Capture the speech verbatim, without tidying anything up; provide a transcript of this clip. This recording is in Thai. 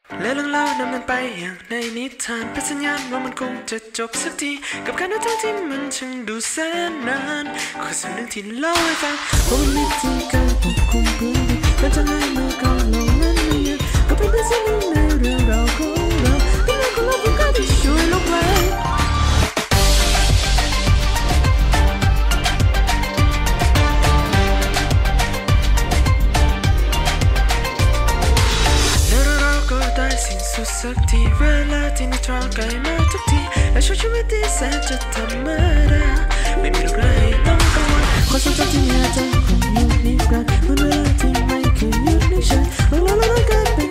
และเรื่องเล่าดำเนินไปอย่างในนิทานเป็นสัญญาณว่ามันคงจะจบสักทีกับการเดินทางที่มันช่างดูแสนนานขอส่วนหนึ่งที่เล่าให้ฟังว่ามันมีวิธีการควบคุมพื้นดินและจะให้เมื่อก่อนลงนั้นไม่ยากก็เป็นเพียงส่วนหนึ่งในเรื่องราวของเราเป็นเรื่องของเราผู้กล้าที่ช่วยโลกไว้สิ้นสุดสักทีเวลาที่นิทราใกล้มาทุกทีและช่วงชีวิตที่แสนจะธรรมดาไม่มีอะไรต้องกังวลความทรงจำที่มีอาจจะคงอยู่นิรันดร์วันเวลาที่ไม่เคยหยุดในฉันเราเราเรากลายเป็น